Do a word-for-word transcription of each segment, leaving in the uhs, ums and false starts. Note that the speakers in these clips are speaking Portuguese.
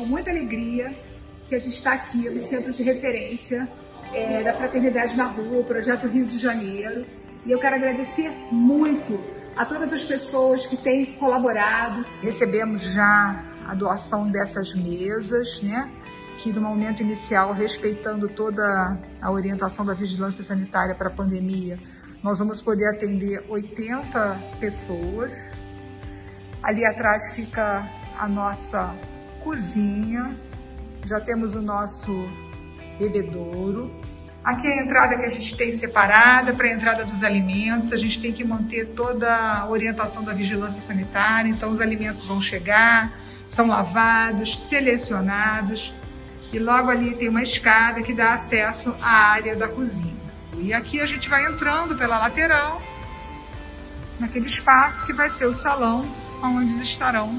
Com muita alegria que a gente está aqui no Centro de Referência é, da Fraternidade na Rua, o Projeto Rio de Janeiro. E eu quero agradecer muito a todas as pessoas que têm colaborado. Recebemos já a doação dessas mesas, né? Que no momento inicial, respeitando toda a orientação da vigilância sanitária para a pandemia, nós vamos poder atender oitenta pessoas. Ali atrás fica a nossa cozinha, já temos o nosso bebedouro. Aqui é a entrada que a gente tem separada para a entrada dos alimentos. A gente tem que manter toda a orientação da vigilância sanitária, então os alimentos vão chegar, são lavados, selecionados, e logo ali tem uma escada que dá acesso à área da cozinha. E aqui a gente vai entrando pela lateral, naquele espaço que vai ser o salão, onde estarão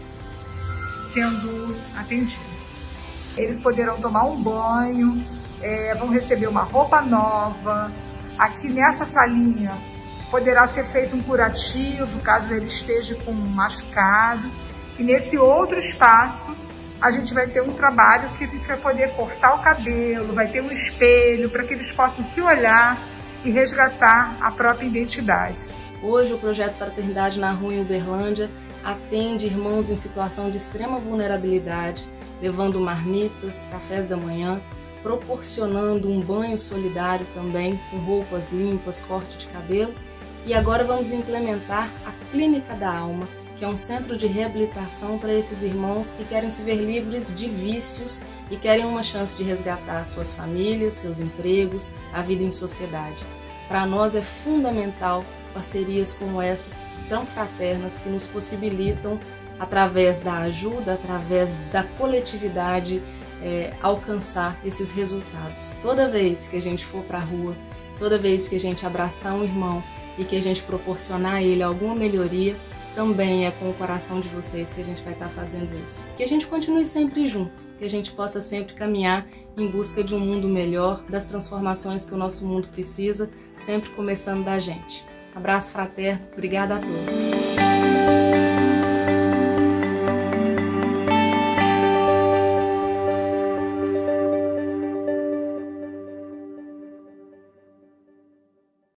sendo atendidos. Eles poderão tomar um banho, é, vão receber uma roupa nova. Aqui nessa salinha poderá ser feito um curativo, caso ele esteja com um machucado. E nesse outro espaço a gente vai ter um trabalho que a gente vai poder cortar o cabelo, vai ter um espelho para que eles possam se olhar e resgatar a própria identidade. Hoje o Projeto Fraternidade na Rua em Uberlândia atende irmãos em situação de extrema vulnerabilidade, levando marmitas, cafés da manhã, proporcionando um banho solidário também, com roupas limpas, corte de cabelo. E agora vamos implementar a Clínica da Alma, que é um centro de reabilitação para esses irmãos que querem se ver livres de vícios e querem uma chance de resgatar suas famílias, seus empregos, a vida em sociedade. Para nós é fundamental parcerias como essas, tão fraternas, que nos possibilitam, através da ajuda, através da coletividade, é, alcançar esses resultados. Toda vez que a gente for para a rua, toda vez que a gente abraçar um irmão e que a gente proporcionar a ele alguma melhoria, também é com o coração de vocês que a gente vai estar fazendo isso. Que a gente continue sempre junto, que a gente possa sempre caminhar em busca de um mundo melhor, das transformações que o nosso mundo precisa, sempre começando da gente. Abraço fraterno, obrigada a todos.